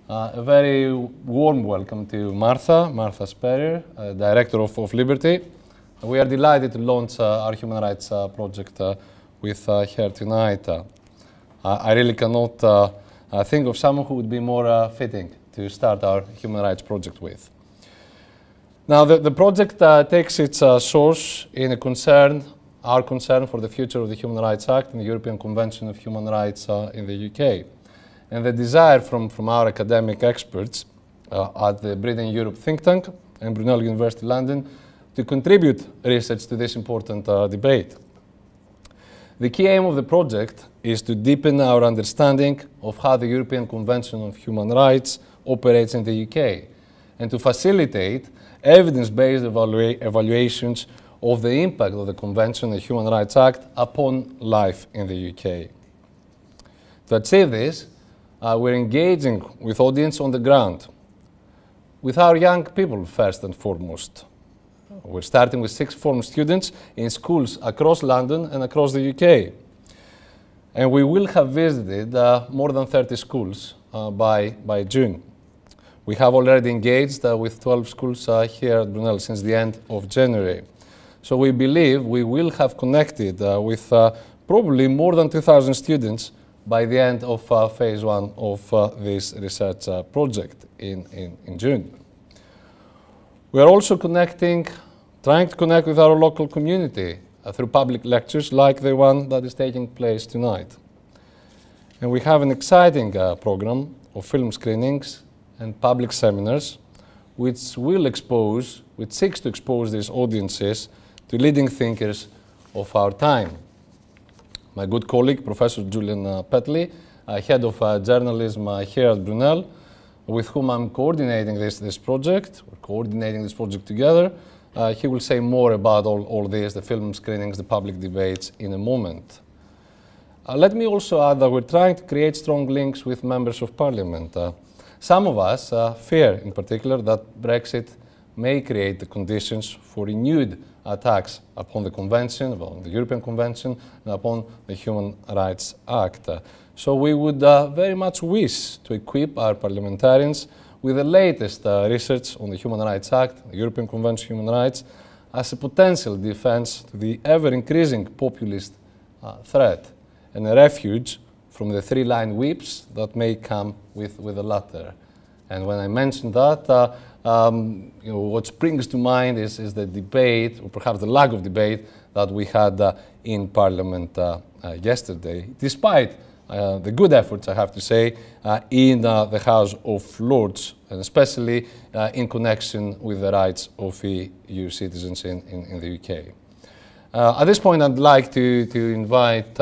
A very warm welcome to Martha Spurrier, Director of Liberty. We are delighted to launch our human rights project with her tonight. I really cannot think of someone who would be more fitting to start our human rights project with. Now, the project takes its source in our concern for the future of the Human Rights Act and the European Convention of Human Rights in the UK. And the desire from our academic experts at the Britain Europe think tank and Brunel University London to contribute research to this important debate. The key aim of the project is to deepen our understanding of how the European Convention of Human Rights operates in the UK and to facilitate evidence-based evaluations of the impact of the Convention and Human Rights Act upon life in the UK. To achieve this, we're engaging with audience on the ground, with our young people first and foremost. We're starting with sixth form students in schools across London and across the UK. And we will have visited more than 30 schools by June. We have already engaged with 12 schools here at Brunel since the end of January. So we believe we will have connected with probably more than 2,000 students by the end of phase one of this research project in June. We are also trying to connect with our local community through public lectures like the one that is taking place tonight. And we have an exciting program of film screenings and public seminars which seeks to expose these audiences to leading thinkers of our time. My good colleague, Professor Julian Petley, Head of Journalism here at Brunel, with whom I'm coordinating this project. We're coordinating this project together. He will say more about all this, the film screenings, the public debates, in a moment. Let me also add that we're trying to create strong links with members of Parliament. Some of us fear, in particular, that Brexit may create the conditions for renewed attacks upon the Convention, upon the European Convention, and upon the Human Rights Act. So we would very much wish to equip our parliamentarians with the latest research on the Human Rights Act, the European Convention on Human Rights, as a potential defense to the ever-increasing populist threat and a refuge from the three-line whips that may come with the latter. And when I mention that, what springs to mind is the debate, or perhaps the lack of debate, that we had in Parliament yesterday, despite the good efforts, I have to say, in the House of Lords, and especially in connection with the rights of EU citizens in the UK. At this point, I'd like to invite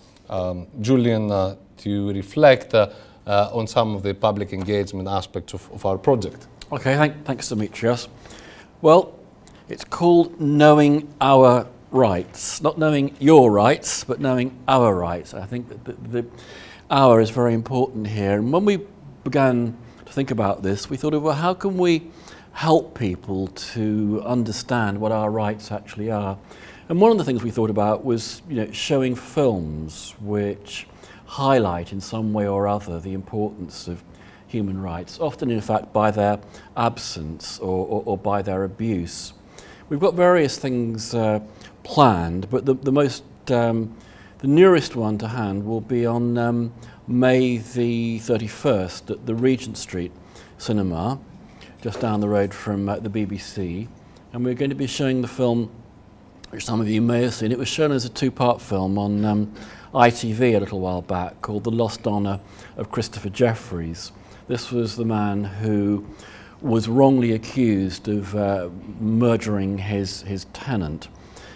Julian to reflect on some of the public engagement aspects of our project. Okay, thanks, Dimitrios. Well, it's called Knowing Our Rights. Not knowing your rights, but knowing our rights. I think that the our is very important here. And when we began to think about this, we thought of, well, how can we help people to understand what our rights actually are? And one of the things we thought about was, showing films which highlight in some way or other the importance of human rights, often in fact by their absence or by their abuse. We've got various things planned, but the nearest one to hand will be on May the 31st at the Regent Street Cinema, just down the road from the BBC, and we're going to be showing the film, which some of you may have seen. It was shown as a two-part film on ITV a little while back called The Lost Honour of Christopher Jeffries. This was the man who was wrongly accused of murdering his tenant.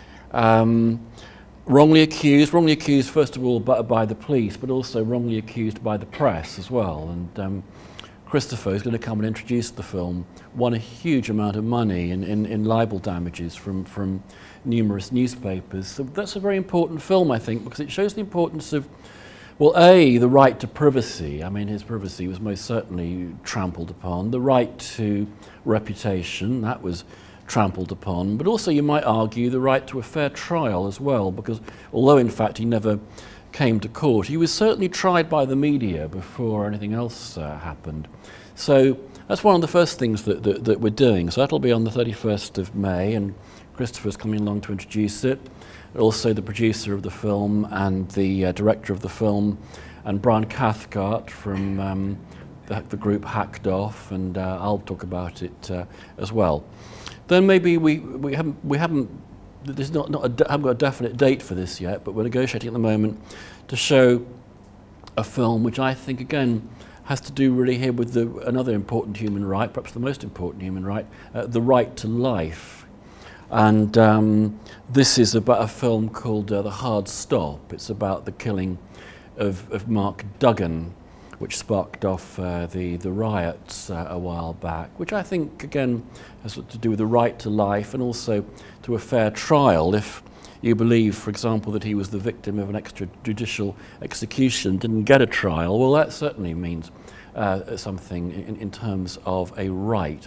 Wrongly accused first of all by the police, but also wrongly accused by the press as well. And Christopher is going to come and introduce the film, won a huge amount of money in libel damages from numerous newspapers. So that's a very important film, I think, because it shows the importance of, well, A, the right to privacy. I mean, his privacy was most certainly trampled upon. The right to reputation, that was trampled upon. But also, you might argue, the right to a fair trial as well, because although, in fact, he never came to court. He was certainly tried by the media before anything else happened. So that's one of the first things that we're doing. So that'll be on the 31st of May, and Christopher's coming along to introduce it. Also the producer of the film and the director of the film, and Brian Cathcart from the group Hacked Off, and I'll talk about it as well. Then maybe we haven't got a definite date for this yet, but we're negotiating at the moment to show a film which I think again has to do really here with another important human right, perhaps the most important human right, the right to life. And this is about a film called The Hard Stop. It's about the killing of Mark Duggan, which sparked off the riots a while back, which I think, again, has to do with the right to life and also to a fair trial. If you believe, for example, that he was the victim of an extrajudicial execution, didn't get a trial, well, that certainly means something in terms of a right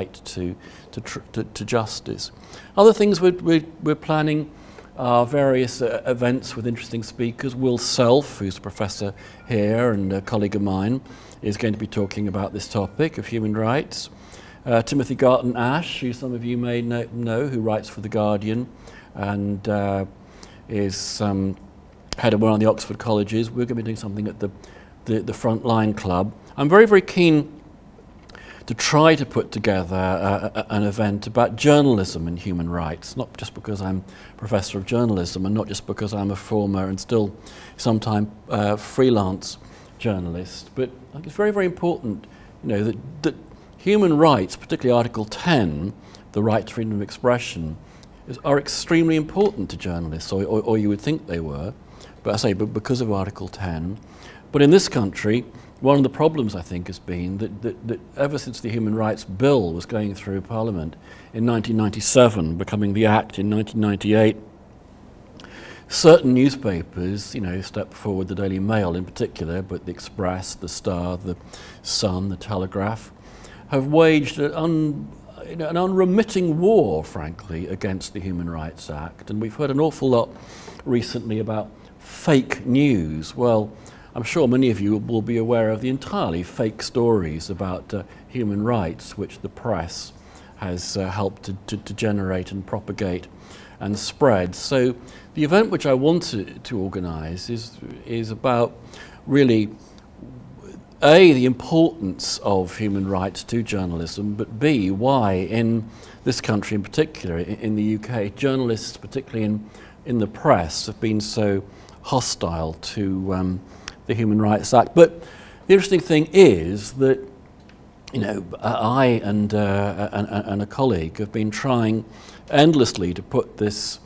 to justice. Other things we're planning are various events with interesting speakers. Will Self, who's a professor here and a colleague of mine, is going to be talking about this topic of human rights. Timothy Garton Ash, who some of you may know, who writes for The Guardian and is head of one of the Oxford colleges. We're going to be doing something at the Frontline Club. I'm very, very keen to try to put together an event about journalism and human rights, not just because I'm professor of journalism and not just because I'm a former and still sometime freelance journalist, but I think it's very, very important, you know, that human rights, particularly Article 10, the right to freedom of expression, are extremely important to journalists, or you would think they were, but I say because of Article 10. But in this country, one of the problems, I think, has been that ever since the Human Rights Bill was going through Parliament in 1997, becoming the Act in 1998, certain newspapers, you know, stepped forward, the Daily Mail in particular, but the Express, the Star, the Sun, the Telegraph, have waged an unremitting war, frankly, against the Human Rights Act. And we've heard an awful lot recently about fake news. Well, I'm sure many of you will be aware of the entirely fake stories about human rights which the press has helped to generate and propagate and spread. So the event which I want to organise is about really A, the importance of human rights to journalism, but B, why in this country in particular, in the UK, journalists, particularly in the press, have been so hostile to the Human Rights Act. But the interesting thing is that, you know, I and a colleague have been trying endlessly to put this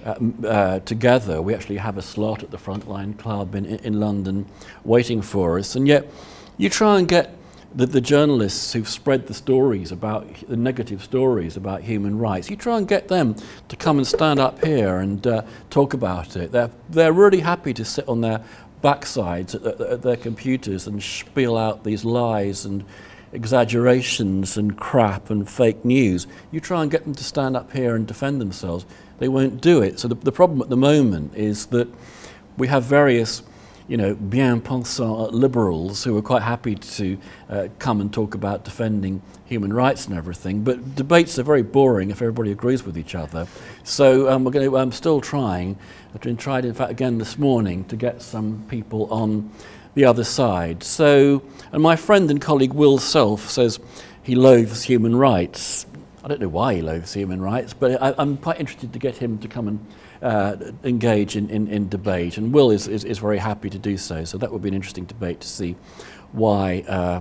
together. We actually have a slot at the Frontline Club in London waiting for us, and yet you try and get the journalists who've spread the stories about, the negative stories about human rights, you try and get them to come and stand up here and talk about it. They're really happy to sit on their backsides at their computers and spiel out these lies and exaggerations and crap and fake news. You try and get them to stand up here and defend themselves, they won't do it. So the problem at the moment is that we have various, you know, bien-pensant liberals who are quite happy to come and talk about defending human rights and everything, but debates are very boring if everybody agrees with each other. So I'm still trying. I've been tried, in fact, again this morning to get some people on the other side. So, and my friend and colleague Will Self says he loathes human rights. I don't know why he loathes human rights, but I'm quite interested to get him to come and engage in debate, and Will is very happy to do so. So that would be an interesting debate to see why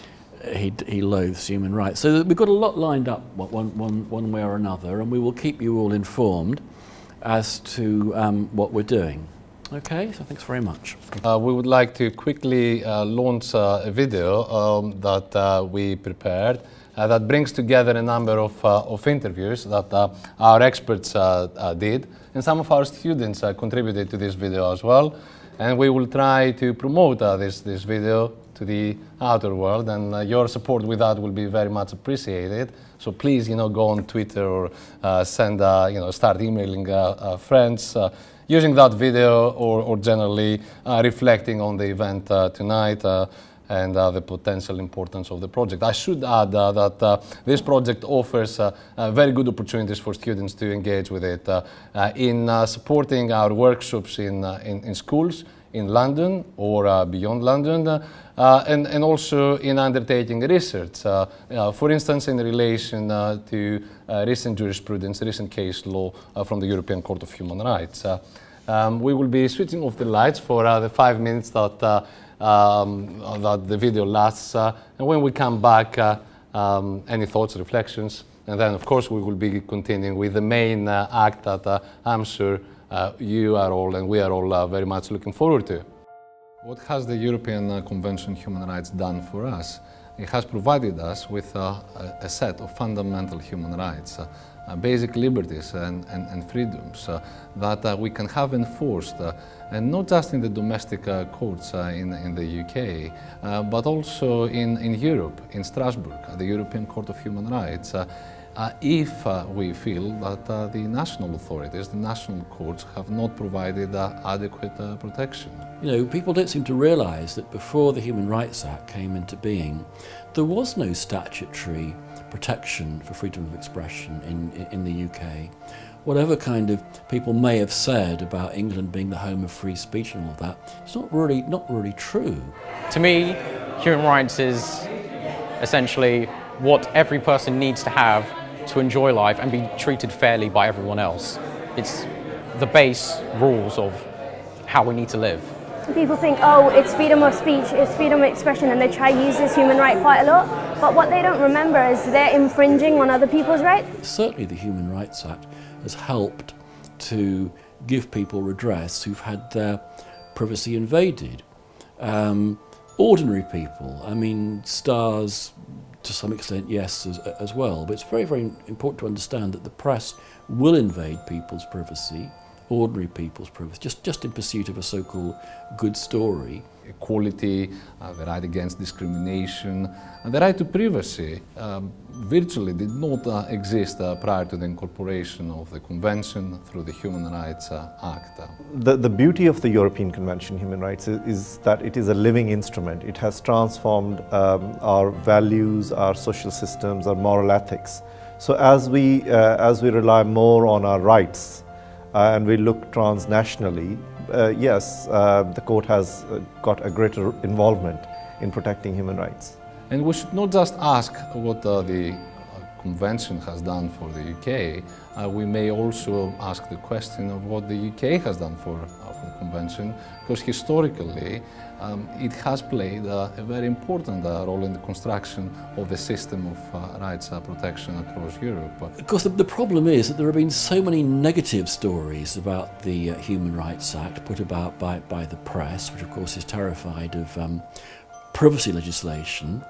he loathes human rights. So we've got a lot lined up, one way or another, and we will keep you all informed as to what we're doing. Okay, so thanks very much. We would like to quickly launch a video that we prepared that brings together a number of interviews that our experts did, and some of our students contributed to this video as well. And we will try to promote this video to the outer world, and your support with that will be very much appreciated. So please, you know, go on Twitter or send, you know, start emailing friends. using that video or generally reflecting on the event tonight and the potential importance of the project. I should add that this project offers very good opportunities for students to engage with it in supporting our workshops in schools in London or beyond London, and also in undertaking research, for instance, in relation to recent jurisprudence, recent case law from the European Court of Human Rights. We will be switching off the lights for the 5 minutes that the video lasts, and when we come back, any thoughts, reflections, and then of course we will be continuing with the main act that I'm sure you are all and we are all very much looking forward to. What has the European Convention on Human Rights done for us? It has provided us with a set of fundamental human rights, basic liberties and freedoms that we can have enforced, and not just in the domestic courts in the UK, but also in Europe, in Strasbourg, at the European Court of Human Rights, if we feel that the national authorities, the national courts, have not provided adequate protection. You know, people don't seem to realise that before the Human Rights Act came into being, there was no statutory protection for freedom of expression in the UK. Whatever kind of people may have said about England being the home of free speech and all that, it's not really true. To me, human rights is essentially what every person needs to have to enjoy life and be treated fairly by everyone else. It's the base rules of how we need to live. People think, oh, it's freedom of speech, it's freedom of expression, and they try to use this human right quite a lot. But what they don't remember is they're infringing on other people's rights. Certainly the Human Rights Act has helped to give people redress who've had their privacy invaded. Ordinary people, I mean, stars to some extent, yes, as well. But it's very, very important to understand that the press will invade people's privacy, ordinary people's privacy, just in pursuit of a so-called good story. Equality, the right against discrimination, and the right to privacy virtually did not exist prior to the incorporation of the Convention through the Human Rights Act. The beauty of the European Convention on Human Rights is that it is a living instrument. It has transformed our values, our social systems, our moral ethics. So as we rely more on our rights and we look transnationally, yes, the court has got a greater involvement in protecting human rights. And we should not just ask what the Convention has done for the UK, we may also ask the question of what the UK has done for the Convention, because historically it has played a very important role in the construction of the system of rights protection across Europe. Of course, the problem is that there have been so many negative stories about the Human Rights Act put about by the press, which of course is terrified of privacy legislation.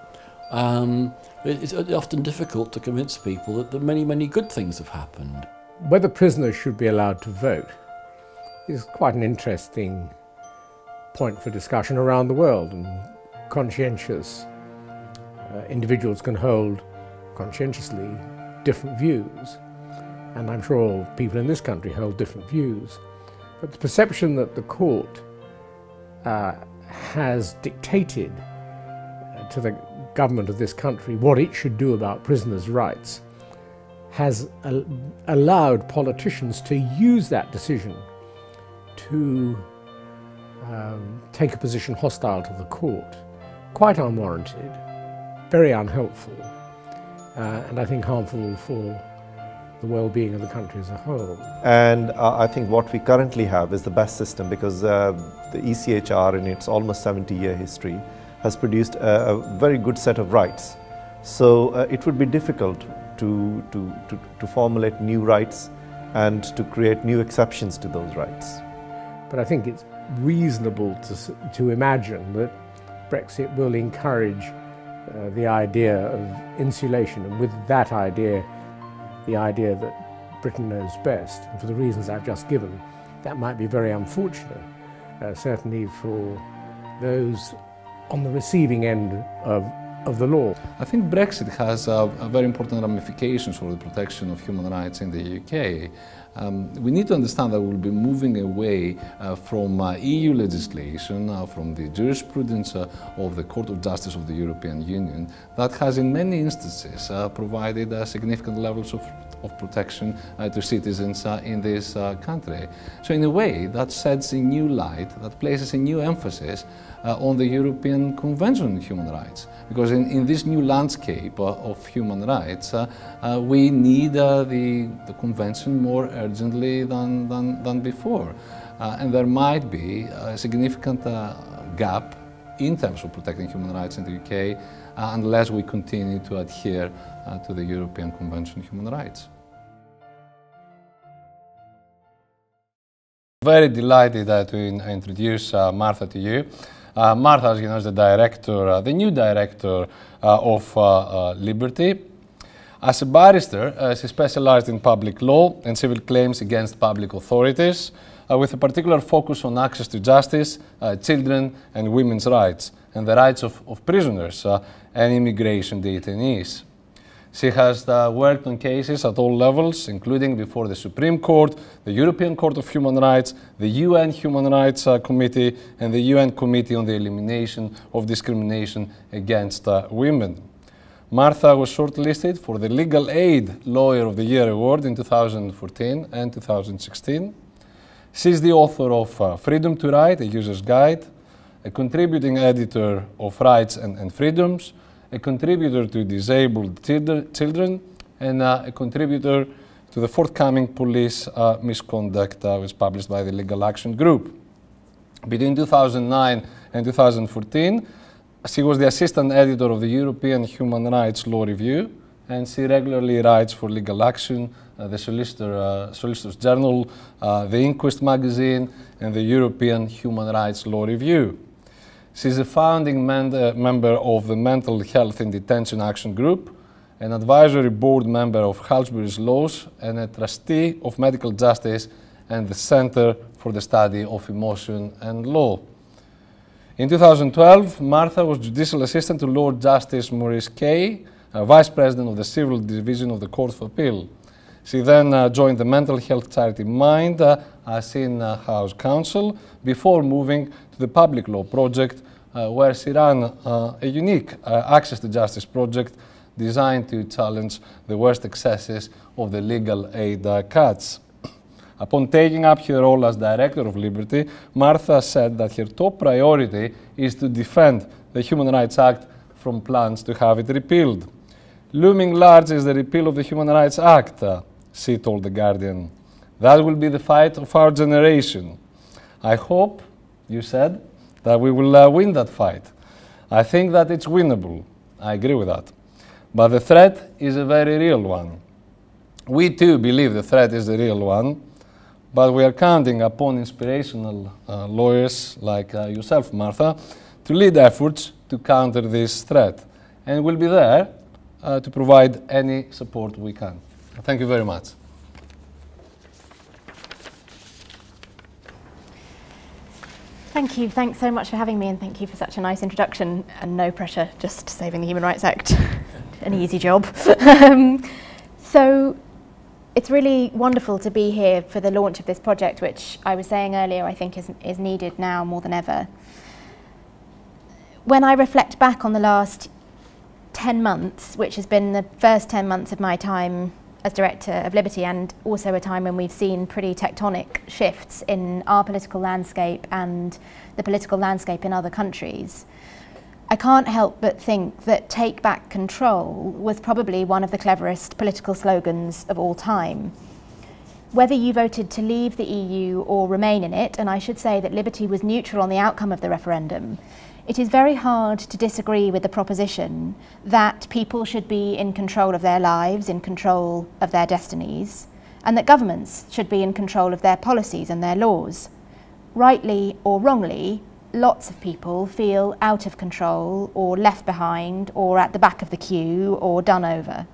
It's often difficult to convince people that many, many good things have happened. Whether prisoners should be allowed to vote is quite an interesting point for discussion around the world, and conscientious individuals can hold conscientiously different views, and I'm sure all people in this country hold different views. But the perception that the court has dictated to the government of this country what it should do about prisoners' rights has allowed politicians to use that decision to take a position hostile to the court, quite unwarranted, very unhelpful, and I think harmful for the well-being of the country as a whole. And I think what we currently have is the best system, because the ECHR in its almost 70-year history has produced a very good set of rights. So it would be difficult to formulate new rights and to create new exceptions to those rights. But I think it's reasonable to imagine that Brexit will encourage the idea of insulation, and with that idea, the idea that Britain knows best. And for the reasons I've just given, that might be very unfortunate, certainly for those on the receiving end of of the law. I think Brexit has very important ramifications for the protection of human rights in the UK. We need to understand that we'll be moving away from EU legislation, from the jurisprudence of the Court of Justice of the European Union that has in many instances provided significant levels of protection to citizens in this country. So in a way that sheds a new light, that places a new emphasis on the European Convention on Human Rights. Because in this new landscape of human rights, we need the Convention more urgently than before. And there might be a significant gap in terms of protecting human rights in the UK unless we continue to adhere to the European Convention on Human Rights. Very delighted to introduce Martha to you. Martha, as you know, is the director, the new director of Liberty. As a barrister, she specialized in public law and civil claims against public authorities, with a particular focus on access to justice, children and women's rights, and the rights of prisoners and immigration detainees. She has worked on cases at all levels, including before the Supreme Court, the European Court of Human Rights, the UN Human Rights Committee, and the UN Committee on the Elimination of Discrimination Against Women. Martha was shortlisted for the Legal Aid Lawyer of the Year Award in 2014 and 2016. She's the author of Freedom to Write, a User's Guide, a contributing editor of Rights and Freedoms, a contributor to disabled children, and a contributor to the forthcoming police misconduct was published by the Legal Action Group. Between 2009 and 2014, she was the assistant editor of the European Human Rights Law Review, and she regularly writes for Legal Action, the Solicitor's Journal, the Inquest magazine, and the European Human Rights Law Review. She's a founding member of the Mental Health in Detention Action Group, an advisory board member of Halsbury's Laws, and a trustee of Medical Justice and the Center for the Study of Emotion and Law. In 2012, Martha was Judicial Assistant to Lord Justice Maurice Kay, Vice President of the Civil Division of the Court of Appeal. She then joined the mental health charity Mind as in-house counsel before moving to the Public Law Project, where she ran a unique access to justice project designed to challenge the worst excesses of the legal aid cuts. Upon taking up her role as Director of Liberty, Martha said that her top priority is to defend the Human Rights Act from plans to have it repealed. Looming large is the repeal of the Human Rights Act, she told The Guardian. That will be the fight of our generation. I hope, you said, that we will win that fight. I think that it's winnable. I agree with that. But the threat is a very real one. We too believe the threat is a real one, but we are counting upon inspirational lawyers like yourself, Martha, to lead efforts to counter this threat. And we'll be there to provide any support we can. Thank you very much. Thank you. Thanks so much for having me, and thank you for such a nice introduction. And no pressure, just saving the Human Rights Act. An easy job. So it's really wonderful to be here for the launch of this project, which I was saying earlier I think is needed now more than ever. When I reflect back on the last 10 months, which has been the first 10 months of my time as Director of Liberty, and also a time when we've seen pretty tectonic shifts in our political landscape and the political landscape in other countries, I can't help but think that "Take Back Control" was probably one of the cleverest political slogans of all time. Whether you voted to leave the EU or remain in it, and I should say that Liberty was neutral on the outcome of the referendum, it is very hard to disagree with the proposition that people should be in control of their lives, in control of their destinies, and that governments should be in control of their policies and their laws. Rightly or wrongly, lots of people feel out of control or left behind or at the back of the queue or done over.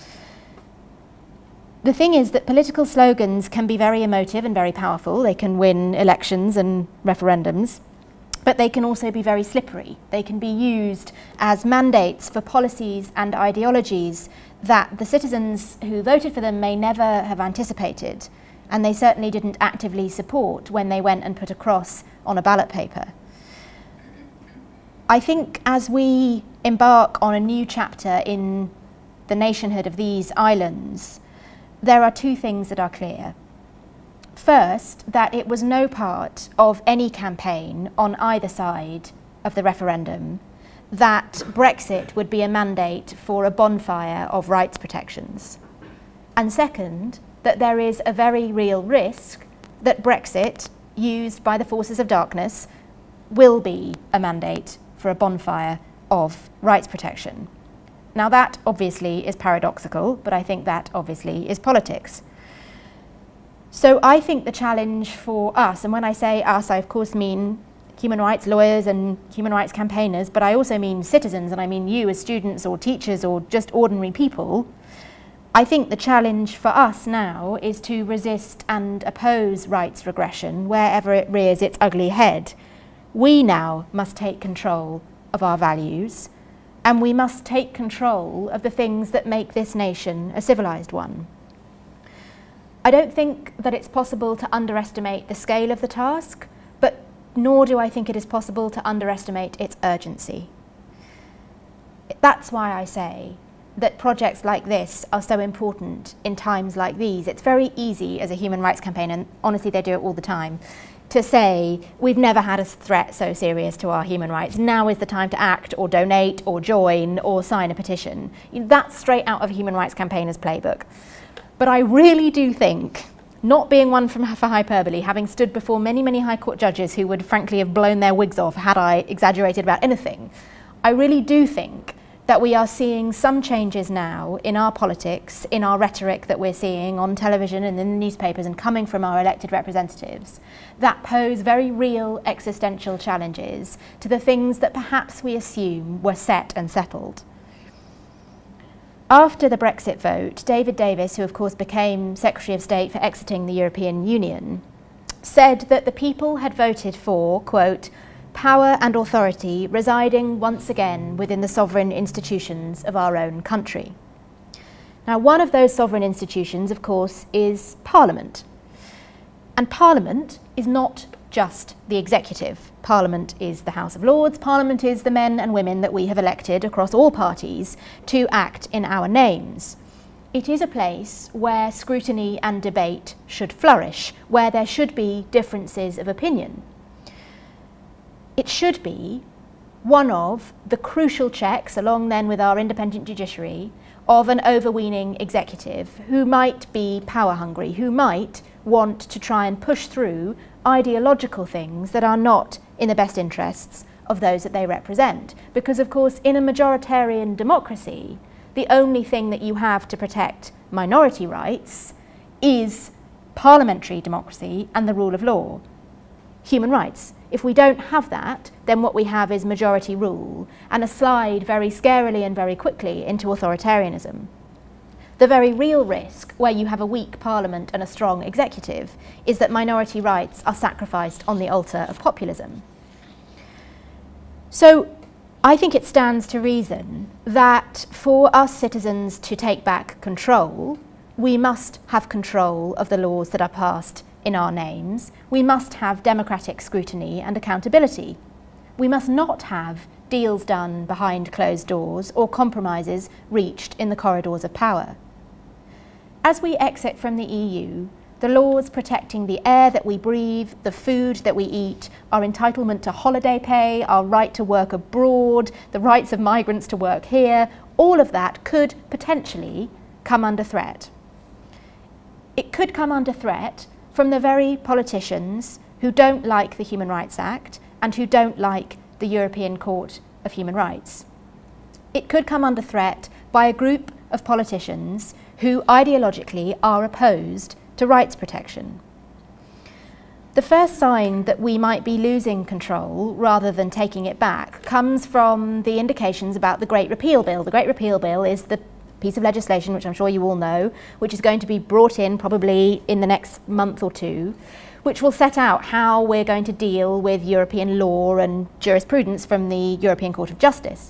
The thing is that political slogans can be very emotive and very powerful. They can win elections and referendums. but they can also be very slippery. They can be used as mandates for policies and ideologies that the citizens who voted for them may never have anticipated, and they certainly didn't actively support when they went and put a cross on a ballot paper. I think as we embark on a new chapter in the nationhood of these islands, there are two things that are clear. First, that it was no part of any campaign on either side of the referendum that Brexit would be a mandate for a bonfire of rights protections. And second, that there is a very real risk that Brexit, used by the forces of darkness, will be a mandate for a bonfire of rights protection. Now that obviously is paradoxical, but I think that obviously is politics. So I think the challenge for us, and when I say us, I of course mean human rights lawyers and human rights campaigners, but I also mean citizens, and I mean you as students or teachers or just ordinary people. I think the challenge for us now is to resist and oppose rights regression wherever it rears its ugly head. We now must take control of our values, and we must take control of the things that make this nation a civilised one. I don't think that it's possible to underestimate the scale of the task, but nor do I think it is possible to underestimate its urgency. That's why I say that projects like this are so important in times like these. It's very easy as a human rights campaigner, and honestly they do it all the time, to say we've never had a threat so serious to our human rights. Now is the time to act or donate or join or sign a petition. That's straight out of a human rights campaigner's playbook. But I really do think, not being one for hyperbole, having stood before many, many High Court judges who would frankly have blown their wigs off had I exaggerated about anything, I really do think that we are seeing some changes now in our politics, in our rhetoric that we're seeing on television and in the newspapers and coming from our elected representatives, that pose very real existential challenges to the things that perhaps we assume were set and settled. After the Brexit vote, David Davis, who of course became Secretary of State for exiting the European Union, said that the people had voted for, quote, power and authority residing once again within the sovereign institutions of our own country. Now, one of those sovereign institutions, of course, is Parliament. And Parliament is not just the executive. Parliament is the House of Lords. Parliament is the men and women that we have elected across all parties to act in our names. It is a place where scrutiny and debate should flourish, where there should be differences of opinion. It should be one of the crucial checks, along then with our independent judiciary, of an overweening executive who might be power hungry, who might want to try and push through ideological things that are not in the best interests of those that they represent. Because of course in a majoritarian democracy, the only thing that you have to protect minority rights is parliamentary democracy and the rule of law, human rights. If we don't have that, then what we have is majority rule and a slide very scarily and very quickly into authoritarianism. The very real risk, where you have a weak parliament and a strong executive, is that minority rights are sacrificed on the altar of populism. So I think it stands to reason that for us citizens to take back control, we must have control of the laws that are passed in our names. We must have democratic scrutiny and accountability. We must not have deals done behind closed doors or compromises reached in the corridors of power. As we exit from the EU, the laws protecting the air that we breathe, the food that we eat, our entitlement to holiday pay, our right to work abroad, the rights of migrants to work here, all of that could potentially come under threat. It could come under threat from the very politicians who don't like the Human Rights Act and who don't like the European Court of Human Rights. It could come under threat by a group of politicians who ideologically are opposed to rights protection. The first sign that we might be losing control rather than taking it back comes from the indications about the Great Repeal Bill. The Great Repeal Bill is the piece of legislation, which I'm sure you all know, which is going to be brought in probably in the next month or two, which will set out how we're going to deal with European law and jurisprudence from the European Court of Justice.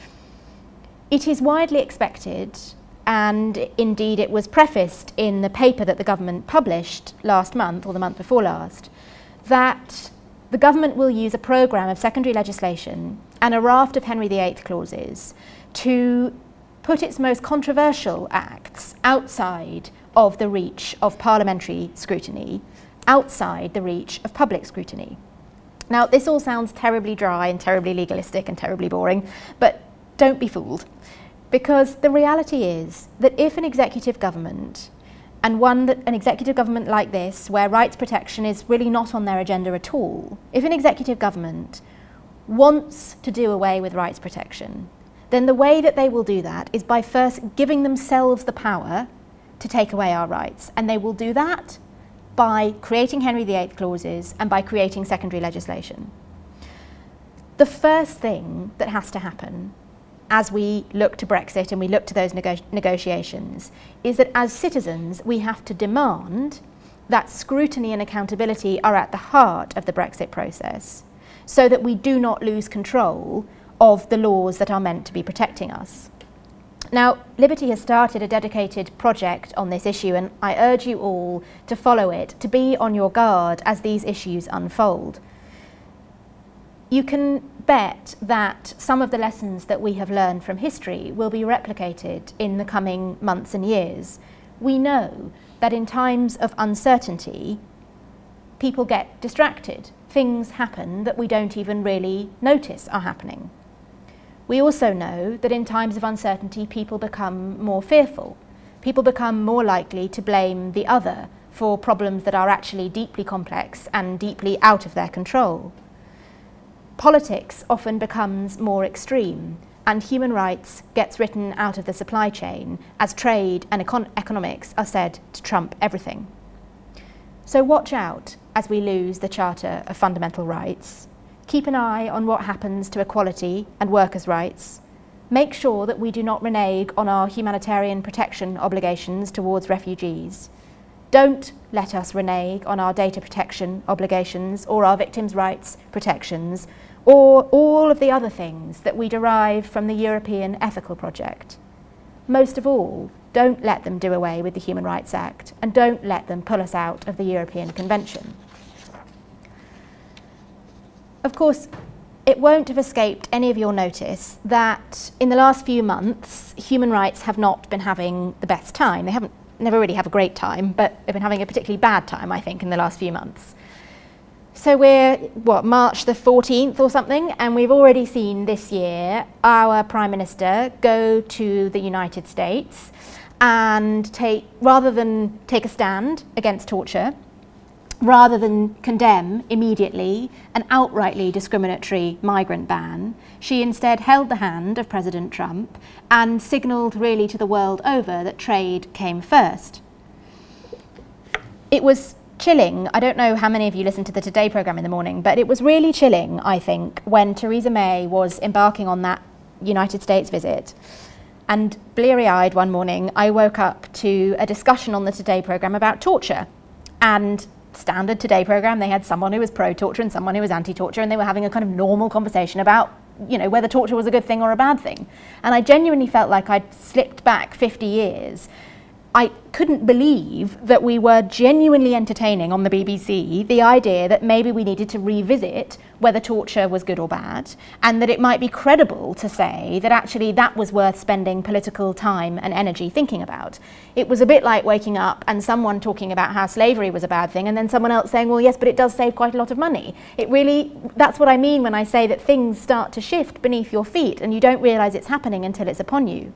It is widely expected, and indeed it was prefaced in the paper that the government published last month, or the month before last, that the government will use a programme of secondary legislation and a raft of Henry VIII clauses to put its most controversial acts outside of the reach of parliamentary scrutiny, outside the reach of public scrutiny. Now, this all sounds terribly dry and terribly legalistic and terribly boring, but don't be fooled, because the reality is that if an executive government, and an executive government like this, where rights protection is really not on their agenda at all, if an executive government wants to do away with rights protection, then the way that they will do that is by first giving themselves the power to take away our rights. And they will do that by creating Henry VIII clauses and by creating secondary legislation. The first thing that has to happen as we look to Brexit and we look to those negotiations is that as citizens we have to demand that scrutiny and accountability are at the heart of the Brexit process, so that we do not lose control of the laws that are meant to be protecting us. Now, Liberty has started a dedicated project on this issue, and I urge you all to follow it, to be on your guard as these issues unfold. You can bet that some of the lessons that we have learned from history will be replicated in the coming months and years. We know that in times of uncertainty, people get distracted. Things happen that we don't even really notice are happening. We also know that in times of uncertainty, people become more fearful. People become more likely to blame the other for problems that are actually deeply complex and deeply out of their control. Politics often becomes more extreme, and human rights gets written out of the supply chain as trade and economics are said to trump everything. So watch out as we lose the Charter of Fundamental Rights. Keep an eye on what happens to equality and workers' rights. Make sure that we do not renege on our humanitarian protection obligations towards refugees. Don't let us renege on our data protection obligations or our victims' rights protections, or all of the other things that we derive from the European Ethical Project. Most of all, don't let them do away with the Human Rights Act, and don't let them pull us out of the European Convention. Of course, it won't have escaped any of your notice that in the last few months, human rights have not been having the best time. They never really have a great time, but they've been having a particularly bad time, I think, in the last few months. So we're, March the 14th or something, and we've already seen this year our Prime Minister go to the United States and rather than take a stand against torture, rather than condemn immediately an outrightly discriminatory migrant ban, she instead held the hand of President Trump and signalled really to the world over that trade came first. It was chilling. I don't know how many of you listened to the Today programme in the morning, but it was really chilling, I think, when Theresa May was embarking on that United States visit. And bleary-eyed one morning, I woke up to a discussion on the Today programme about torture. And standard Today programme, they had someone who was pro-torture and someone who was anti-torture, and they were having a kind of normal conversation about, whether torture was a good thing or a bad thing. And I genuinely felt like I'd slipped back 50 years. I couldn't believe that we were genuinely entertaining on the BBC the idea that maybe we needed to revisit whether torture was good or bad, and that it might be credible to say that actually that was worth spending political time and energy thinking about. It was a bit like waking up and someone talking about how slavery was a bad thing, and then someone else saying, well, yes, but it does save quite a lot of money. That's what I mean when I say that things start to shift beneath your feet and you don't realise it's happening until it's upon you.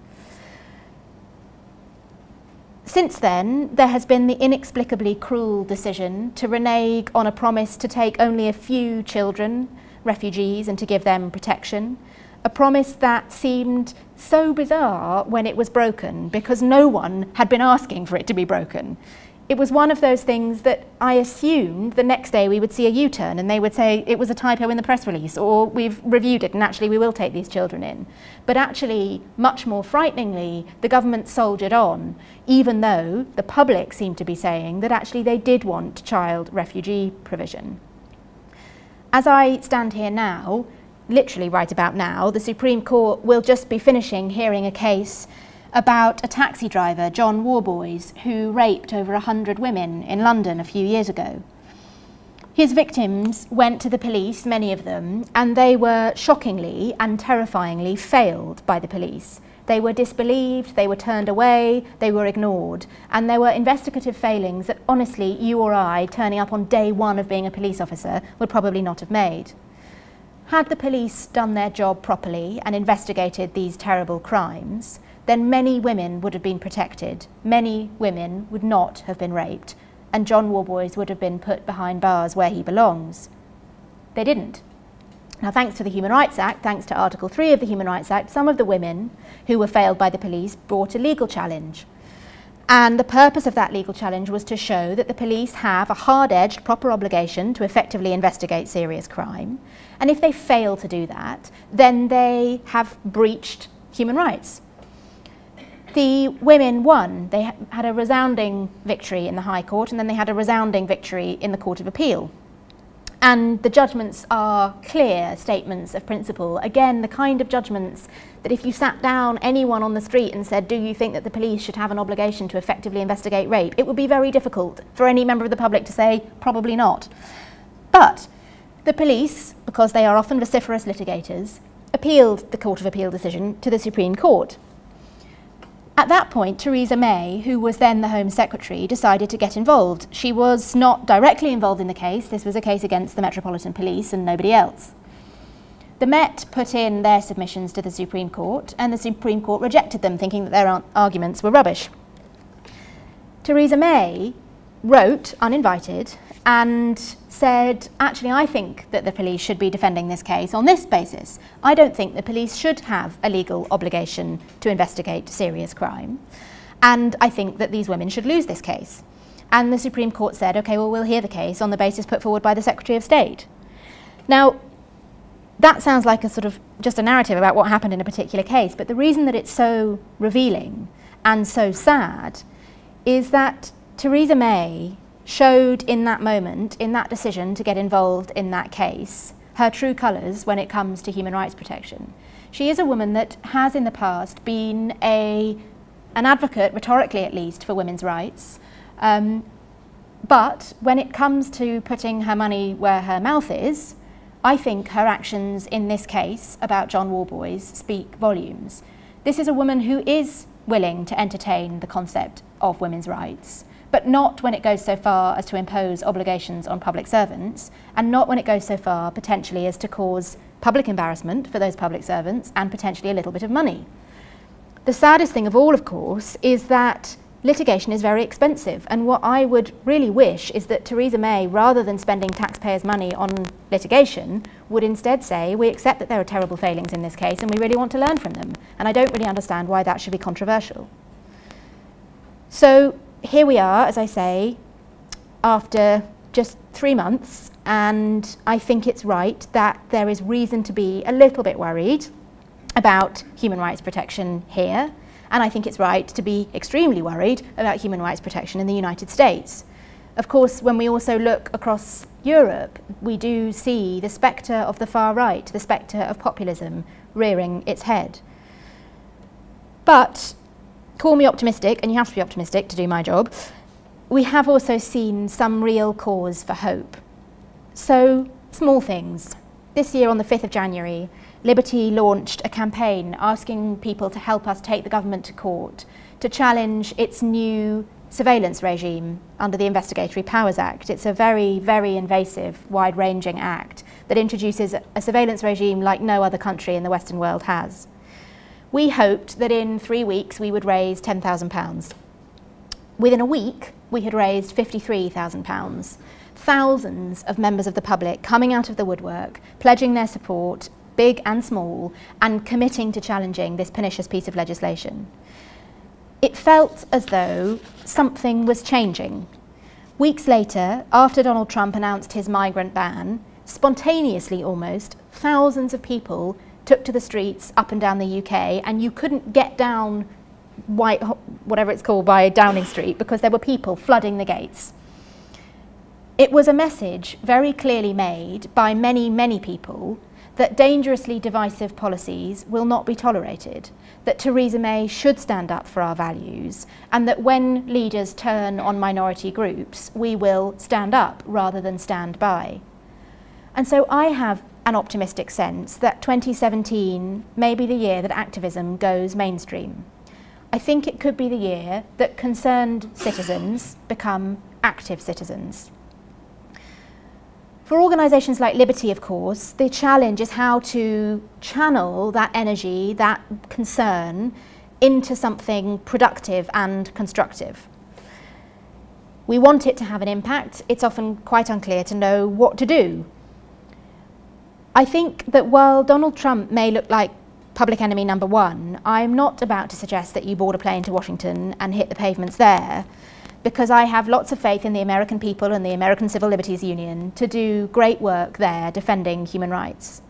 Since then, there has been the inexplicably cruel decision to renege on a promise to take only a few children, refugees, and to give them protection. A promise that seemed so bizarre when it was broken, because no one had been asking for it to be broken. it was one of those things that I assumed the next day we would see a U-turn and they would say it was a typo in the press release, or we've reviewed it and actually we will take these children in. But actually, much more frighteningly, the government soldiered on, even though the public seemed to be saying that actually they did want child refugee provision. As I stand here now, literally right about now, the Supreme Court will just be finishing hearing a case about a taxi driver, John Warboys, who raped over 100 women in London a few years ago. His victims went to the police, many of them, and they were shockingly and terrifyingly failed by the police. They were disbelieved, they were turned away, they were ignored, and there were investigative failings that honestly you or I, turning up on day one of being a police officer, would probably not have made. Had the police done their job properly and investigated these terrible crimes, then many women would have been protected, many women would not have been raped, and John Warboys would have been put behind bars where he belongs. They didn't. Now, thanks to the Human Rights Act, thanks to Article 3 of the Human Rights Act, some of the women who were failed by the police brought a legal challenge. And the purpose of that legal challenge was to show that the police have a hard-edged, proper obligation to effectively investigate serious crime. And if they fail to do that, then they have breached human rights. The women won. They had a resounding victory in the High Court, and then they had a resounding victory in the Court of Appeal. And the judgments are clear statements of principle. Again, the kind of judgments that if you sat down anyone on the street and said, do you think that the police should have an obligation to effectively investigate rape? It would be very difficult for any member of the public to say, probably not. But the police, because they are often vociferous litigators, appealed the Court of Appeal decision to the Supreme Court. At that point, Theresa May, who was then the Home Secretary, decided to get involved. She was not directly involved in the case. This was a case against the Metropolitan Police and nobody else. The Met put in their submissions to the Supreme Court, and the Supreme Court rejected them, thinking that their arguments were rubbish. Theresa May wrote, uninvited, and said, actually, I think that the police should be defending this case on this basis. I don't think the police should have a legal obligation to investigate serious crime. And I think that these women should lose this case. And the Supreme Court said, OK, well, we'll hear the case on the basis put forward by the Secretary of State. Now, that sounds like a sort of just a narrative about what happened in a particular case. But the reason that it's so revealing and so sad is that Theresa May showed in that moment, in that decision to get involved in that case, her true colours when it comes to human rights protection. She is a woman that has in the past been an advocate, rhetorically at least, for women's rights. But when it comes to putting her money where her mouth is, I think her actions in this case about John Warboys speak volumes. This is a woman who is willing to entertain the concept of women's rights, but not when it goes so far as to impose obligations on public servants, and not when it goes so far, potentially, as to cause public embarrassment for those public servants and potentially a little bit of money. The saddest thing of all, of course, is that litigation is very expensive, and what I would really wish is that Theresa May, rather than spending taxpayers' money on litigation, would instead say, we accept that there are terrible failings in this case and we really want to learn from them. And I don't really understand why that should be controversial. So here we are, as I say, after just 3 months, and I think it's right that there is reason to be a little bit worried about human rights protection here, and I think it's right to be extremely worried about human rights protection in the United States. Of course, when we also look across Europe, we do see the spectre of the far right, the spectre of populism rearing its head. But call me optimistic, and you have to be optimistic to do my job, we have also seen some real cause for hope. So, small things. This year on the 5th of January, Liberty launched a campaign asking people to help us take the government to court to challenge its new surveillance regime under the Investigatory Powers Act. It's a very, very invasive, wide-ranging act that introduces a surveillance regime like no other country in the Western world has. We hoped that in 3 weeks we would raise £10,000. Within a week, we had raised £53,000. Thousands of members of the public coming out of the woodwork, pledging their support, big and small, and committing to challenging this pernicious piece of legislation. It felt as though something was changing Weeks later, after Donald Trump announced his migrant ban, spontaneously almost, thousands of people took to the streets up and down the UK, and you couldn't get down whatever it's called by Downing Street because there were people flooding the gates. It was a message very clearly made by many, many people that dangerously divisive policies will not be tolerated, that Theresa May should stand up for our values, and that when leaders turn on minority groups, we will stand up rather than stand by. And so I have an optimistic sense that 2017 may be the year that activism goes mainstream. I think it could be the year that concerned citizens become active citizens. For organisations like Liberty, of course, the challenge is how to channel that energy, that concern, into something productive and constructive. We want it to have an impact. It's often quite unclear to know what to do. I think that while Donald Trump may look like public enemy number one, I'm not about to suggest that you board a plane to Washington and hit the pavements there, because I have lots of faith in the American people and the American Civil Liberties Union to do great work there defending human rights.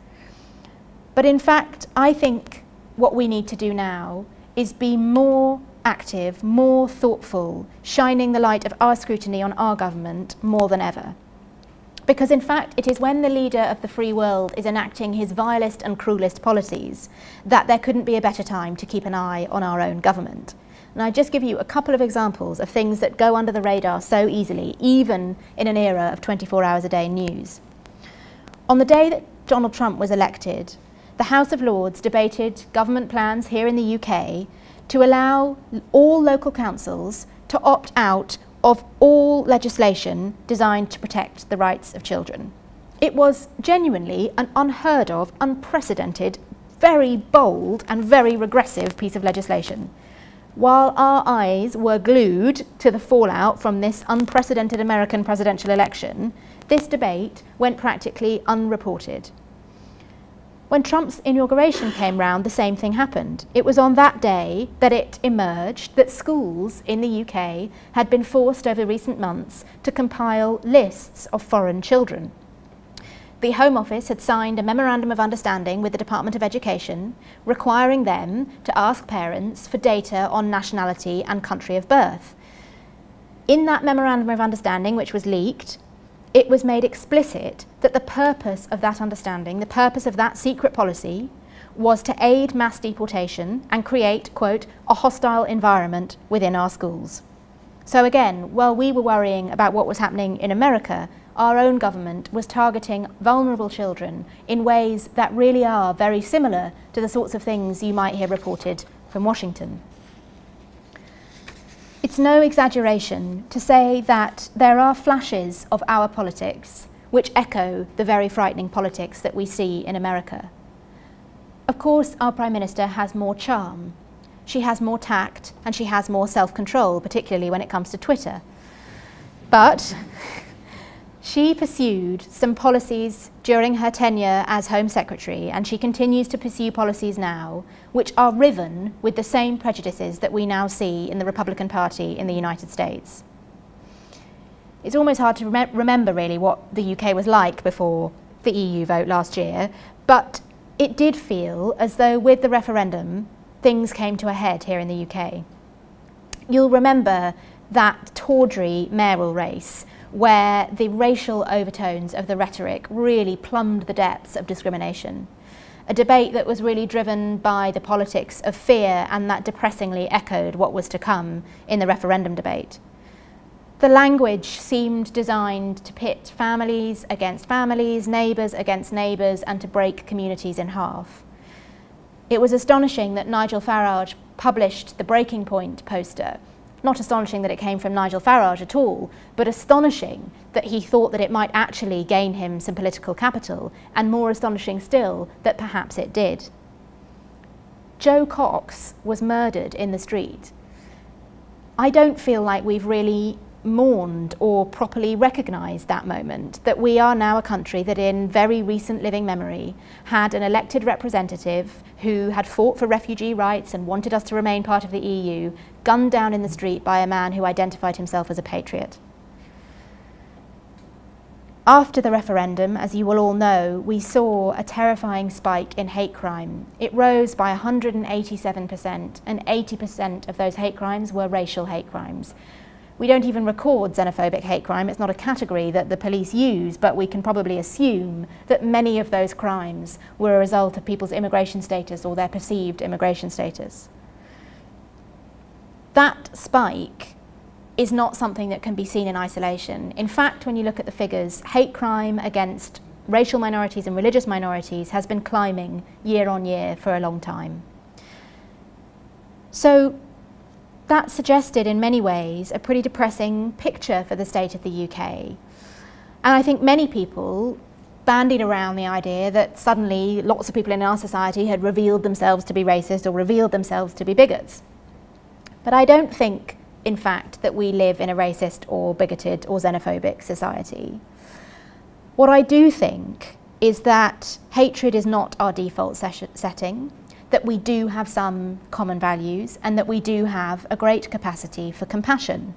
But in fact, I think what we need to do now is be more active, more thoughtful, shining the light of our scrutiny on our government more than ever. Because in fact, it is when the leader of the free world is enacting his vilest and cruelest policies that there couldn't be a better time to keep an eye on our own government. And I just give you a couple of examples of things that go under the radar so easily, even in an era of 24 hours a day news. On the day that Donald Trump was elected, the House of Lords debated government plans here in the UK to allow all local councils to opt out of all legislation designed to protect the rights of children. It was genuinely an unheard of, unprecedented, very bold and very regressive piece of legislation. While our eyes were glued to the fallout from this unprecedented American presidential election, this debate went practically unreported. When Trump's inauguration came round, the same thing happened. It was on that day that it emerged that schools in the UK had been forced over recent months to compile lists of foreign children. The Home Office had signed a memorandum of understanding with the Department of Education, requiring them to ask parents for data on nationality and country of birth. In that memorandum of understanding, which was leaked, it was made explicit that the purpose of that understanding, the purpose of that secret policy, was to aid mass deportation and create, quote, a hostile environment within our schools. So again, while we were worrying about what was happening in America, our own government was targeting vulnerable children in ways that really are very similar to the sorts of things you might hear reported from Washington. It's no exaggeration to say that there are flashes of our politics which echo the very frightening politics that we see in America. Of course, our Prime Minister has more charm. She has more tact and she has more self-control, particularly when it comes to Twitter. But she pursued some policies during her tenure as Home Secretary, and she continues to pursue policies now which are riven with the same prejudices that we now see in the Republican Party in the United States. It's almost hard to remember really what the UK was like before the EU vote last year, but it did feel as though with the referendum things came to a head here in the UK. You'll remember that tawdry mayoral race where the racial overtones of the rhetoric really plumbed the depths of discrimination. A debate that was really driven by the politics of fear and that depressingly echoed what was to come in the referendum debate. The language seemed designed to pit families against families, neighbours against neighbours, and to break communities in half. It was astonishing that Nigel Farage published the Breaking Point poster. Not astonishing that it came from Nigel Farage at all, but astonishing that he thought that it might actually gain him some political capital, and more astonishing still that perhaps it did. Joe Cox was murdered in the street. I don't feel like we've really mourned or properly recognised that moment, that we are now a country that in very recent living memory had an elected representative who had fought for refugee rights and wanted us to remain part of the EU, gunned down in the street by a man who identified himself as a patriot. After the referendum, as you will all know, we saw a terrifying spike in hate crime. It rose by 187%, and 80% of those hate crimes were racial hate crimes. We don't even record xenophobic hate crime. It's not a category that the police use, but we can probably assume that many of those crimes were a result of people's immigration status or their perceived immigration status. That spike is not something that can be seen in isolation. In fact, when you look at the figures, hate crime against racial minorities and religious minorities has been climbing year on year for a long time. So that suggested in many ways a pretty depressing picture for the state of the UK. And I think many people bandied around the idea that suddenly lots of people in our society had revealed themselves to be racist or revealed themselves to be bigots. But I don't think, in fact, that we live in a racist or bigoted or xenophobic society. What I do think is that hatred is not our default setting, that we do have some common values and that we do have a great capacity for compassion.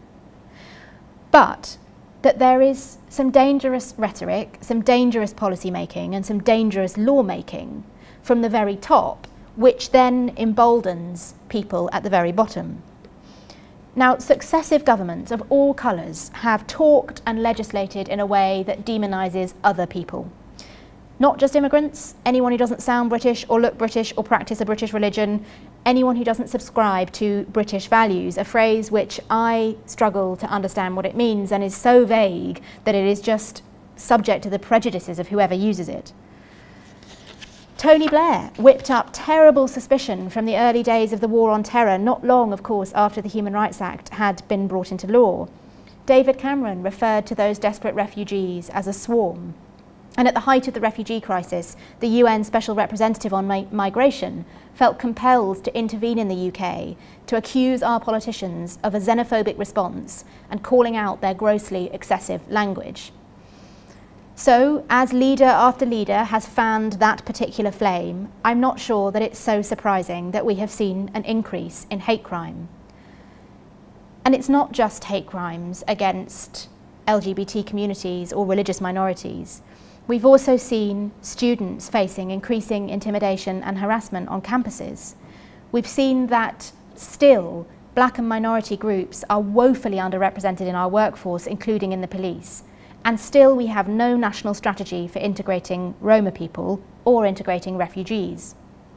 But that there is some dangerous rhetoric, some dangerous policy making and some dangerous law making from the very top, which then emboldens people at the very bottom. Now, successive governments of all colours have talked and legislated in a way that demonises other people. Not just immigrants, anyone who doesn't sound British or look British or practice a British religion, anyone who doesn't subscribe to British values, a phrase which I struggle to understand what it means and is so vague that it is just subject to the prejudices of whoever uses it. Tony Blair whipped up terrible suspicion from the early days of the War on Terror, not long, of course, after the Human Rights Act had been brought into law. David Cameron referred to those desperate refugees as a swarm. And at the height of the refugee crisis, the UN Special Representative on Migration felt compelled to intervene in the UK to accuse our politicians of a xenophobic response and calling out their grossly excessive language. So, as leader after leader has fanned that particular flame, I'm not sure that it's so surprising that we have seen an increase in hate crime. And it's not just hate crimes against LGBT communities or religious minorities. We've also seen students facing increasing intimidation and harassment on campuses. We've seen that still black and minority groups are woefully underrepresented in our workforce, including in the police. And still we have no national strategy for integrating Roma people or integrating refugees.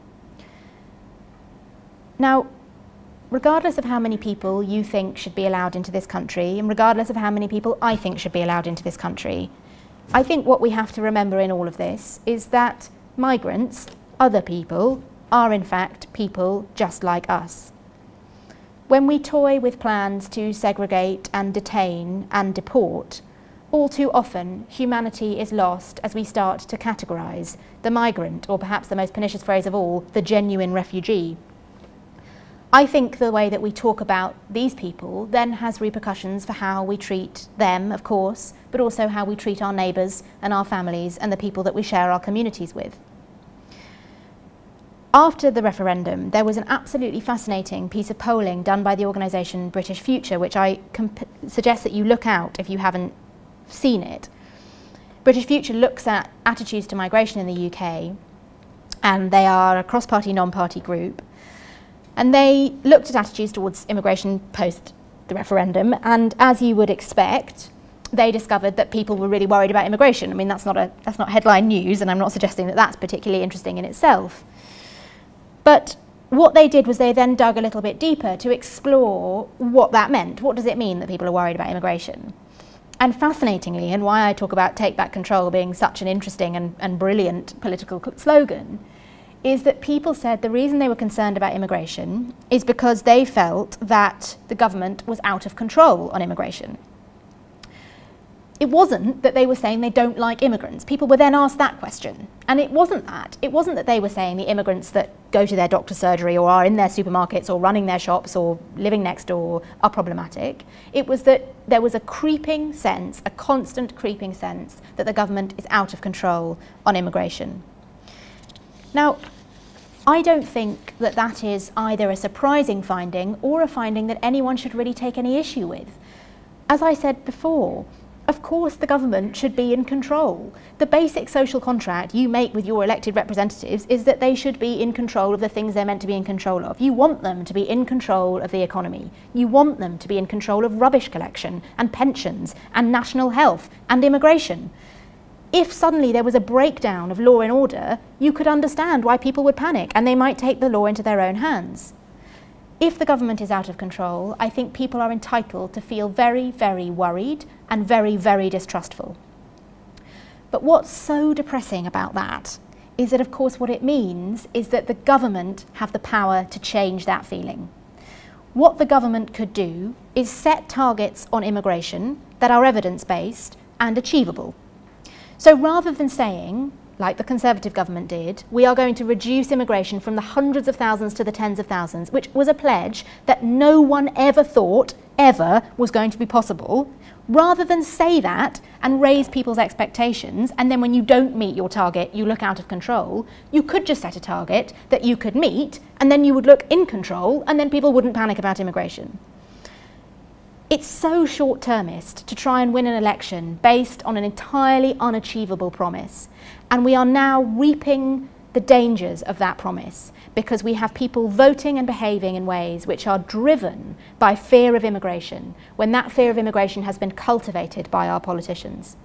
Now, regardless of how many people you think should be allowed into this country, and regardless of how many people I think should be allowed into this country, I think what we have to remember in all of this is that migrants, other people, are in fact people just like us. When we toy with plans to segregate and detain and deport, all too often humanity is lost as we start to categorise the migrant, or perhaps the most pernicious phrase of all, the genuine refugee. I think the way that we talk about these people then has repercussions for how we treat them, of course, but also how we treat our neighbours and our families and the people that we share our communities with. After the referendum, there was an absolutely fascinating piece of polling done by the organisation British Future, which I suggest that you look out if you haven't seen it. British Future looks at attitudes to migration in the UK, and they are a cross-party, non-party group. And they looked at attitudes towards immigration post the referendum, and as you would expect, they discovered that people were really worried about immigration. I mean, that's not headline news, and I'm not suggesting that that's particularly interesting in itself. But what they did was they then dug a little bit deeper to explore what that meant. What does it mean that people are worried about immigration? And fascinatingly, and why I talk about Take Back Control being such an interesting and brilliant political slogan, is that people said the reason they were concerned about immigration is because they felt that the government was out of control on immigration. It wasn't that they were saying they don't like immigrants. People were then asked that question. And it wasn't that. It wasn't that they were saying the immigrants that go to their doctor's surgery or are in their supermarkets or running their shops or living next door are problematic. It was that there was a creeping sense, a constant creeping sense, that the government is out of control on immigration. Now, I don't think that that is either a surprising finding or a finding that anyone should really take any issue with. As I said before, a of course the government should be in control. The basic social contract you make with your elected representatives is that they should be in control of the things they're meant to be in control of. You want them to be in control of the economy. You want them to be in control of rubbish collection and pensions and national health and immigration. If suddenly there was a breakdown of law and order, you could understand why people would panic and they might take the law into their own hands. If the government is out of control, I think people are entitled to feel very, very worried and very, very distrustful. But what's so depressing about that is that, of course, what it means is that the government have the power to change that feeling. What the government could do is set targets on immigration that are evidence-based and achievable. So rather than saying, like the Conservative government did, we are going to reduce immigration from the hundreds of thousands to the tens of thousands, which was a pledge that no one ever thought ever was going to be possible, rather than say that and raise people's expectations, and then when you don't meet your target, you look out of control, you could just set a target that you could meet, and then you would look in control, and then people wouldn't panic about immigration. It's so short-termist to try and win an election based on an entirely unachievable promise. And we are now reaping the dangers of that promise because we have people voting and behaving in ways which are driven by fear of immigration, when that fear of immigration has been cultivated by our politicians.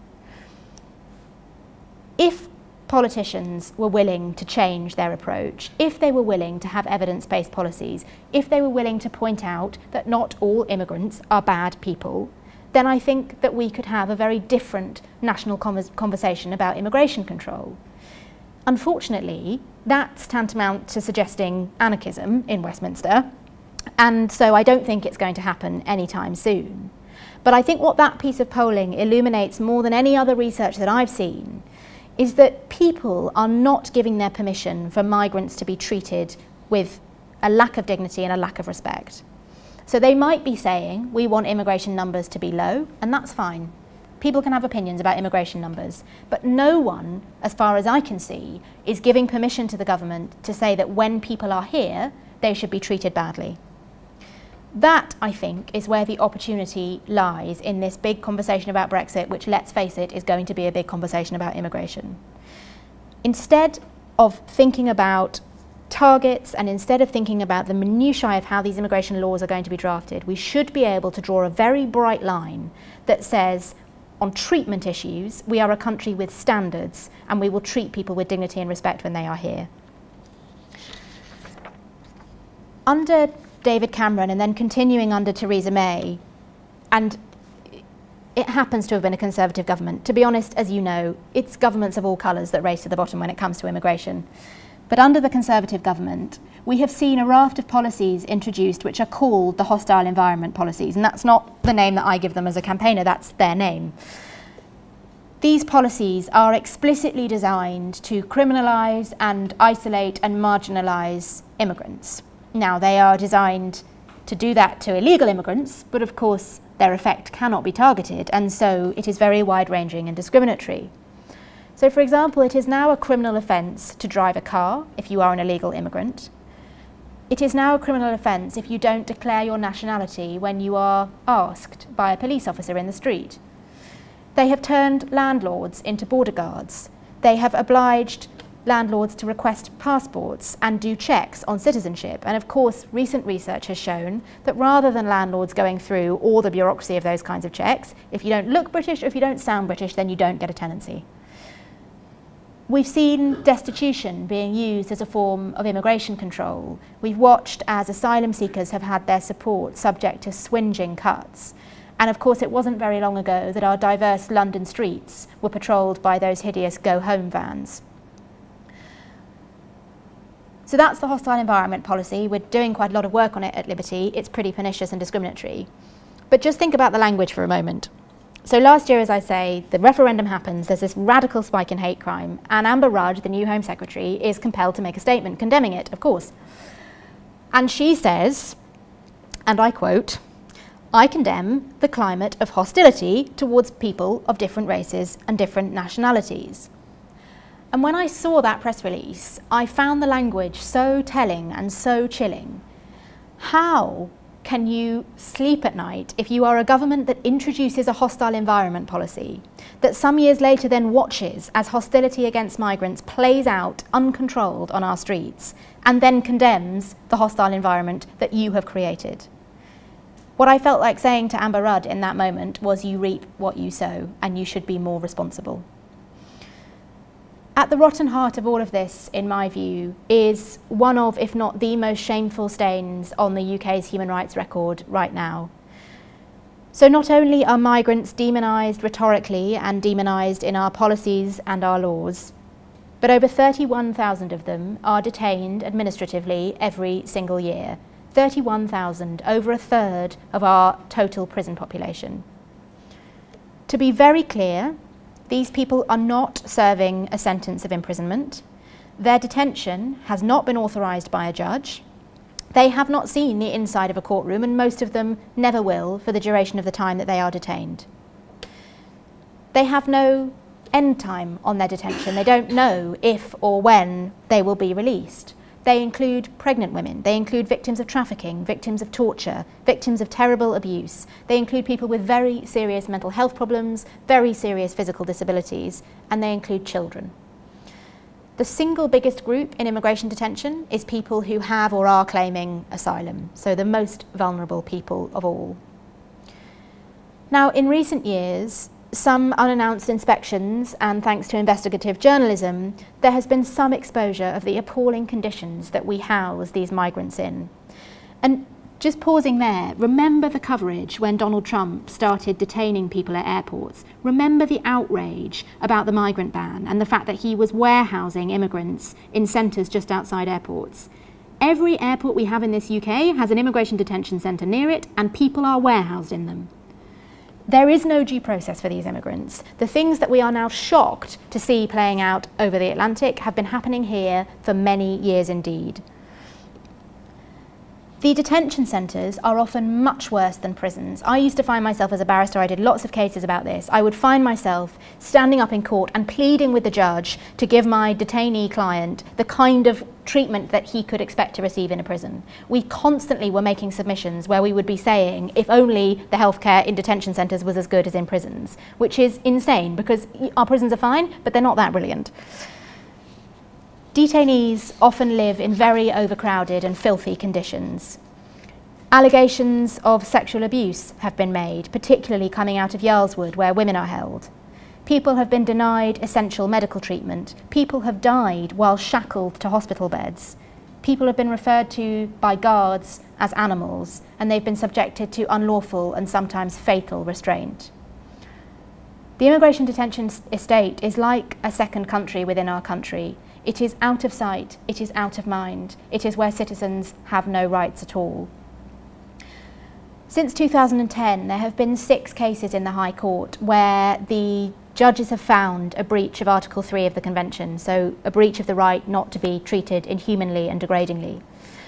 If politicians were willing to change their approach, if they were willing to have evidence-based policies, if they were willing to point out that not all immigrants are bad people, then I think that we could have a very different national conversation about immigration control. Unfortunately, that's tantamount to suggesting anarchism in Westminster, and so I don't think it's going to happen anytime soon. But I think what that piece of polling illuminates more than any other research that I've seen is that people are not giving their permission for migrants to be treated with a lack of dignity and a lack of respect. So they might be saying, we want immigration numbers to be low, and that's fine. People can have opinions about immigration numbers, but no one, as far as I can see, is giving permission to the government to say that when people are here, they should be treated badly. That, I think, is where the opportunity lies in this big conversation about Brexit, which, let's face it, is going to be a big conversation about immigration. Instead of thinking about targets and instead of thinking about the minutiae of how these immigration laws are going to be drafted, we should be able to draw a very bright line that says, on treatment issues, we are a country with standards and we will treat people with dignity and respect when they are here. Under David Cameron and then continuing under Theresa May, and it happens to have been a Conservative government. To be honest, as you know, it's governments of all colours that race to the bottom when it comes to immigration. But under the Conservative government, we have seen a raft of policies introduced which are called the hostile environment policies, and that's not the name that I give them as a campaigner, that's their name. These policies are explicitly designed to criminalise and isolate and marginalise immigrants. Now, they are designed to do that to illegal immigrants, but of course their effect cannot be targeted, and so it is very wide-ranging and discriminatory. So, for example, it is now a criminal offence to drive a car if you are an illegal immigrant. It is now a criminal offence if you don't declare your nationality when you are asked by a police officer in the street. They have turned landlords into border guards. They have obliged landlords to request passports and do checks on citizenship. And of course, recent research has shown that rather than landlords going through all the bureaucracy of those kinds of checks, if you don't look British or if you don't sound British, then you don't get a tenancy. We've seen destitution being used as a form of immigration control. We've watched as asylum seekers have had their support subject to swingeing cuts. And of course, it wasn't very long ago that our diverse London streets were patrolled by those hideous go-home vans. So that's the hostile environment policy. We're doing quite a lot of work on it at Liberty. It's pretty pernicious and discriminatory. But just think about the language for a moment. So last year, as I say, the referendum happens, there's this radical spike in hate crime, and Amber Rudd, the new Home Secretary, is compelled to make a statement condemning it, of course. And she says, and I quote, "I condemn the climate of hostility towards people of different races and different nationalities." And when I saw that press release, I found the language so telling and so chilling. How can you sleep at night if you are a government that introduces a hostile environment policy, that some years later then watches as hostility against migrants plays out uncontrolled on our streets, and then condemns the hostile environment that you have created? What I felt like saying to Amber Rudd in that moment was, you reap what you sow, and you should be more responsible. At the rotten heart of all of this, in my view, is one of, if not the most shameful stains on the UK's human rights record right now. So not only are migrants demonised rhetorically and demonised in our policies and our laws, but over 31,000 of them are detained administratively every single year. 31,000, over a third of our total prison population. To be very clear, these people are not serving a sentence of imprisonment. Their detention has not been authorised by a judge. They have not seen the inside of a courtroom, and most of them never will for the duration of the time that they are detained. They have no end time on their detention. They don't know if or when they will be released. They include pregnant women, they include victims of trafficking, victims of torture, victims of terrible abuse. They include people with very serious mental health problems, very serious physical disabilities, and they include children. The single biggest group in immigration detention is people who have or are claiming asylum, so the most vulnerable people of all. Now, in recent years, some unannounced inspections, and thanks to investigative journalism, there has been some exposure of the appalling conditions that we house these migrants in. And just pausing there, remember the coverage when Donald Trump started detaining people at airports. Remember the outrage about the migrant ban and the fact that he was warehousing immigrants in centres just outside airports. Every airport we have in this UK has an immigration detention centre near it, and people are warehoused in them. There is no due process for these immigrants. The things that we are now shocked to see playing out over the Atlantic have been happening here for many years indeed. The detention centres are often much worse than prisons. I used to find myself as a barrister, I did lots of cases about this, I would find myself standing up in court and pleading with the judge to give my detainee client the kind of treatment that he could expect to receive in a prison. We constantly were making submissions where we would be saying, if only the healthcare in detention centres was as good as in prisons, which is insane because our prisons are fine, but they're not that brilliant. Detainees often live in very overcrowded and filthy conditions. Allegations of sexual abuse have been made, particularly coming out of Yarlswood, where women are held. People have been denied essential medical treatment. People have died while shackled to hospital beds. People have been referred to by guards as animals, and they've been subjected to unlawful and sometimes fatal restraint. The immigration detention estate is like a second country within our country. It is out of sight, it is out of mind, it is where citizens have no rights at all. Since 2010, there have been 6 cases in the High Court where the judges have found a breach of Article 3 of the Convention, so a breach of the right not to be treated inhumanly and degradingly.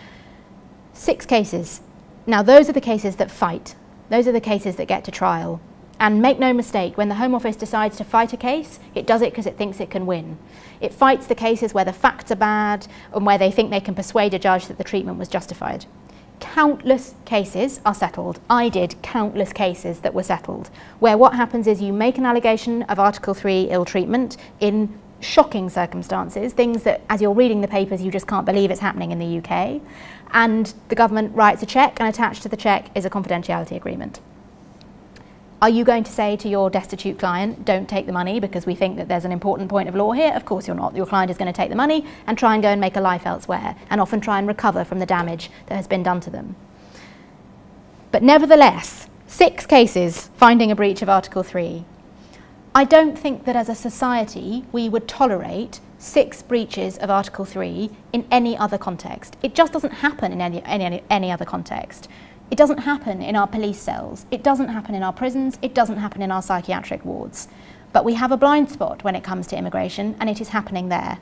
6 cases. Now, those are the cases that fight. Those are the cases that get to trial. And make no mistake, when the Home Office decides to fight a case, it does it because it thinks it can win. It fights the cases where the facts are bad and where they think they can persuade a judge that the treatment was justified. Countless cases are settled. I did countless cases that were settled, where what happens is you make an allegation of Article 3 ill treatment in shocking circumstances, things that as you're reading the papers you just can't believe it's happening in the UK, and the government writes a cheque, and attached to the cheque is a confidentiality agreement. Are you going to say to your destitute client, don't take the money because we think that there's an important point of law here? Of course you're not. Your client is going to take the money and try and go and make a life elsewhere, and often try and recover from the damage that has been done to them. But nevertheless, 6 cases finding a breach of Article 3. I don't think that as a society we would tolerate 6 breaches of Article 3 in any other context. It just doesn't happen in any other context. It doesn't happen in our police cells, it doesn't happen in our prisons, it doesn't happen in our psychiatric wards. But we have a blind spot when it comes to immigration, and it is happening there.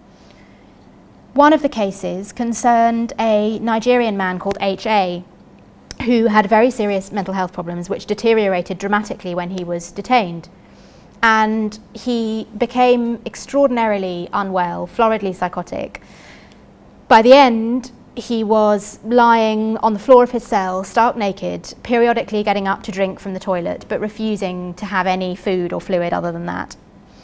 One of the cases concerned a Nigerian man called H.A., who had very serious mental health problems which deteriorated dramatically when he was detained. And he became extraordinarily unwell, floridly psychotic. By the end, he was lying on the floor of his cell, stark naked, periodically getting up to drink from the toilet, but refusing to have any food or fluid other than that.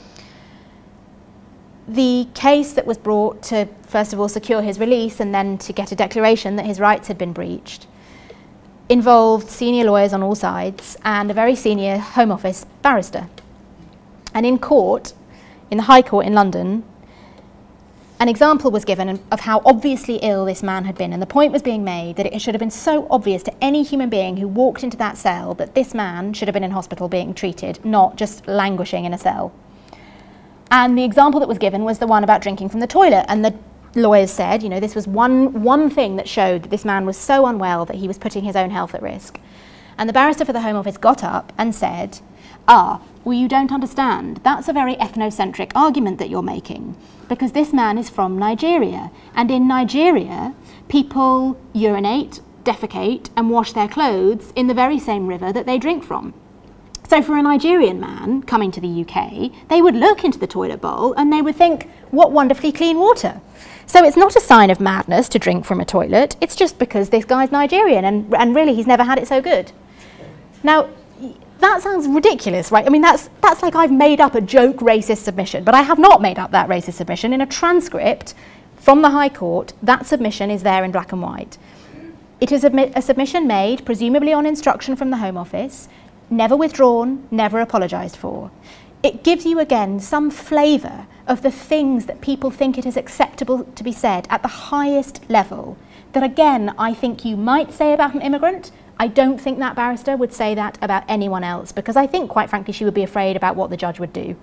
The case that was brought to, first of all, secure his release and then to get a declaration that his rights had been breached involved senior lawyers on all sides and a very senior Home Office barrister. And in court, in the High Court in London, an example was given of how obviously ill this man had been, and the point was being made that it should have been so obvious to any human being who walked into that cell that this man should have been in hospital being treated, not just languishing in a cell. And the example that was given was the one about drinking from the toilet, and the lawyers said, you know, this was one thing that showed that this man was so unwell that he was putting his own health at risk. And the barrister for the Home Office got up and said, well, you don't understand. That's a very ethnocentric argument that you're making, because this man is from Nigeria. And in Nigeria, people urinate, defecate, and wash their clothes in the very same river that they drink from. So for a Nigerian man coming to the UK, they would look into the toilet bowl and they would think, what wonderfully clean water. So it's not a sign of madness to drink from a toilet, it's just because this guy's Nigerian and really he's never had it so good. Now, that sounds ridiculous, right? I mean, that's like I've made up a joke racist submission, but I have not made up that racist submission. In a transcript from the High Court, that submission is there in black and white. It is a submission made, presumably on instruction from the Home Office, never withdrawn, never apologised for. It gives you, again, some flavour of the things that people think it is acceptable to be said at the highest level, that, again, I think you might say about an immigrant. I don't think that barrister would say that about anyone else, because I think, quite frankly, she would be afraid about what the judge would do.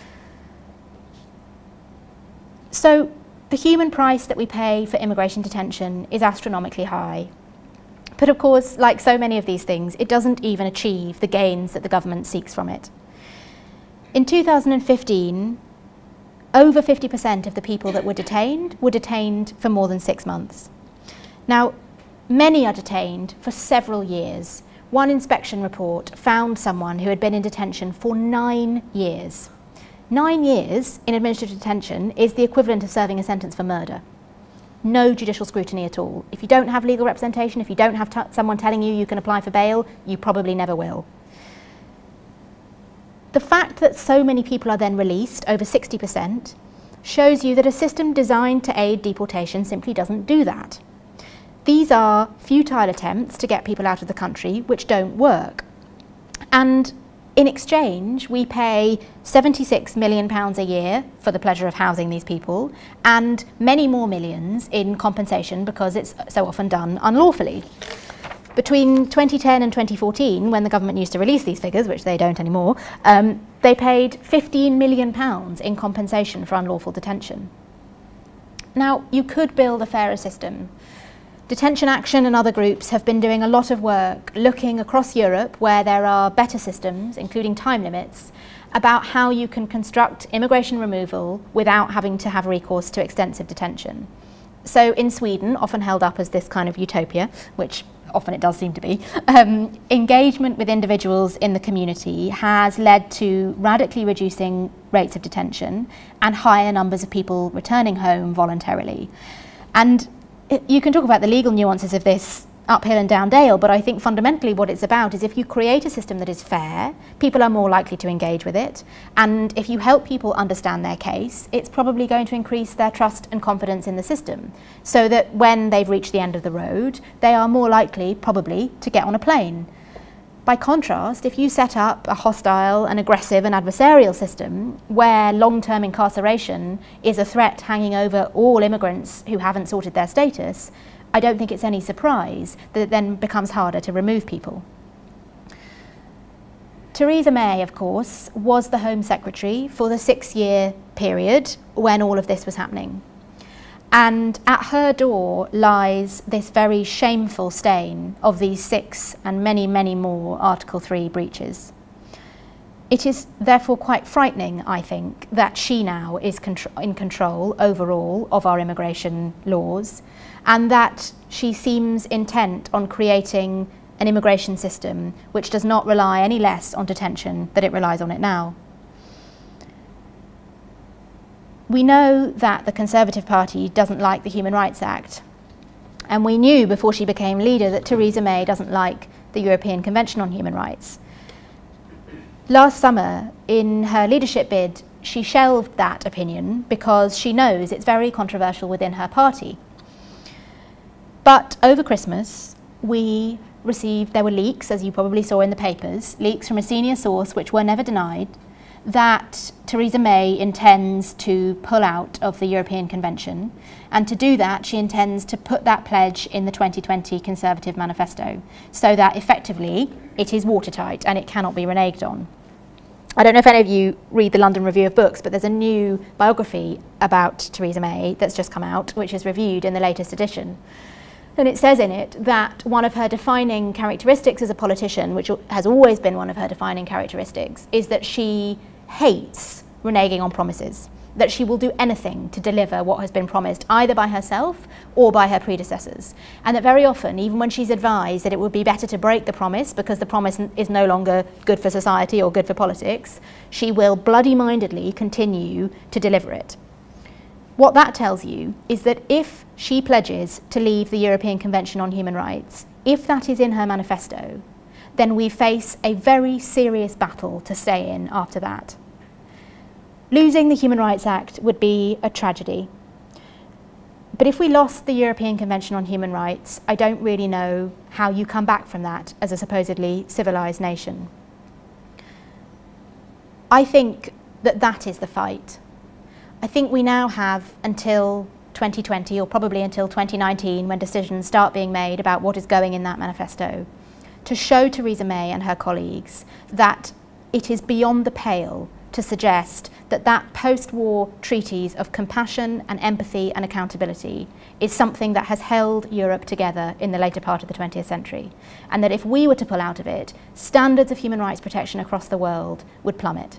So the human price that we pay for immigration detention is astronomically high. But of course, like so many of these things, it doesn't even achieve the gains that the government seeks from it. In 2015, over 50% of the people that were detained for more than 6 months. Now, many are detained for several years. One inspection report found someone who had been in detention for 9 years. 9 years in administrative detention is the equivalent of serving a sentence for murder. No judicial scrutiny at all. If you don't have legal representation, if you don't have someone telling you you can apply for bail, you probably never will. The fact that so many people are then released, over 60%, shows you that a system designed to aid deportation simply doesn't do that. These are futile attempts to get people out of the country which don't work. And in exchange, we pay £76 million a year for the pleasure of housing these people, and many more millions in compensation because it's so often done unlawfully. Between 2010 and 2014, when the government used to release these figures, which they don't anymore, they paid £15 million in compensation for unlawful detention. Now, you could build a fairer system. Detention Action and other groups have been doing a lot of work looking across Europe where there are better systems, including time limits, about how you can construct immigration removal without having to have recourse to extensive detention. So in Sweden, often held up as this kind of utopia, which often it does seem to be, engagement with individuals in the community has led to radically reducing rates of detention and higher numbers of people returning home voluntarily. And you can talk about the legal nuances of this uphill and down dale, but I think fundamentally what it's about is if you create a system that is fair, people are more likely to engage with it, and if you help people understand their case, it's probably going to increase their trust and confidence in the system, so that when they've reached the end of the road, they are more likely, probably, to get on a plane. By contrast, if you set up a hostile and aggressive and adversarial system where long-term incarceration is a threat hanging over all immigrants who haven't sorted their status, I don't think it's any surprise that it then becomes harder to remove people. Theresa May, of course, was the Home Secretary for the 6-year period when all of this was happening. And at her door lies this very shameful stain of these 6 and many, many more Article 3 breaches. It is therefore quite frightening, I think, that she now is in control overall of our immigration laws, and that she seems intent on creating an immigration system which does not rely any less on detention than it relies on it now. We know that the Conservative Party doesn't like the Human Rights Act, And we knew before she became leader that Theresa May doesn't like the European Convention on Human Rights. Last summer, in her leadership bid, she shelved that opinion because she knows it's very controversial within her party. But over Christmas, we received, there were leaks, as you probably saw in the papers, leaks from a senior source which were never denied, that Theresa May intends to pull out of the European Convention, and to do that she intends to put that pledge in the 2020 Conservative Manifesto, so that effectively it is watertight and it cannot be reneged on. I don't know if any of you read the London Review of Books, but there's a new biography about Theresa May that's just come out, which is reviewed in the latest edition. And it says in it that one of her defining characteristics as a politician, which has always been one of her defining characteristics, is that she hates reneging on promises, that she will do anything to deliver what has been promised, either by herself or by her predecessors. And that very often, even when she's advised that it would be better to break the promise because the promise is no longer good for society or good for politics, she will bloody-mindedly continue to deliver it. What that tells you is that if she pledges to leave the European Convention on Human Rights, if that is in her manifesto, then we face a very serious battle to stay in after that. Losing the Human Rights Act would be a tragedy. But if we lost the European Convention on Human Rights, I don't really know how you come back from that as a supposedly civilised nation. I think that that is the fight. I think we now have until 2020, or probably until 2019, when decisions start being made about what is going in that manifesto, to show Theresa May and her colleagues that it is beyond the pale to suggest that that post-war treaties of compassion and empathy and accountability is something that has held Europe together in the later part of the 20th century, and that if we were to pull out of it, standards of human rights protection across the world would plummet.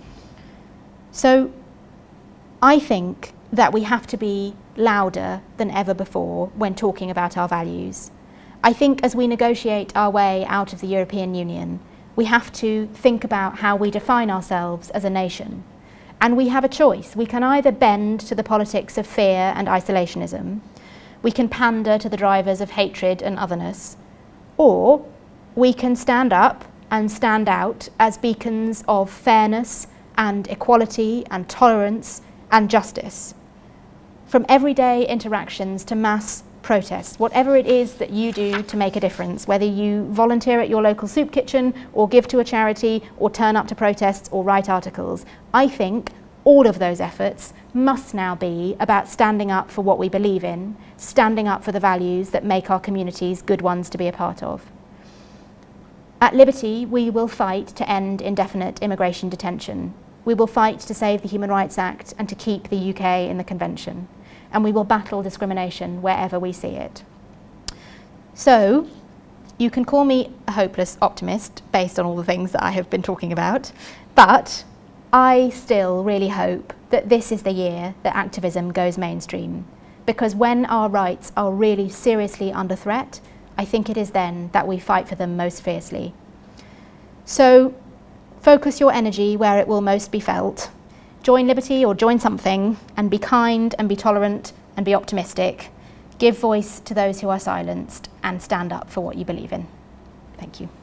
So I think that we have to be louder than ever before when talking about our values. I think as we negotiate our way out of the European Union, we have to think about how we define ourselves as a nation. And we have a choice. We can either bend to the politics of fear and isolationism, we can pander to the drivers of hatred and otherness, or we can stand up and stand out as beacons of fairness and equality and tolerance and justice. From everyday interactions to mass protests, whatever it is that you do to make a difference, whether you volunteer at your local soup kitchen or give to a charity or turn up to protests or write articles, I think all of those efforts must now be about standing up for what we believe in, standing up for the values that make our communities good ones to be a part of. At Liberty, we will fight to end indefinite immigration detention. We will fight to save the Human Rights Act and to keep the UK in the Convention. And we will battle discrimination wherever we see it. So, you can call me a hopeless optimist based on all the things that I have been talking about, but I still really hope that this is the year that activism goes mainstream, because when our rights are really seriously under threat, I think it is then that we fight for them most fiercely. So, focus your energy where it will most be felt. Join Liberty or join something, and be kind and be tolerant and be optimistic. Give voice to those who are silenced and stand up for what you believe in. Thank you.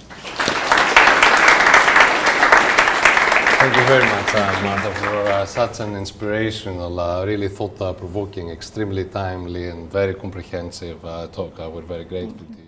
Thank you very much, Martha, for such an inspirational, really thought-provoking, extremely timely and very comprehensive talk. We're very grateful to you.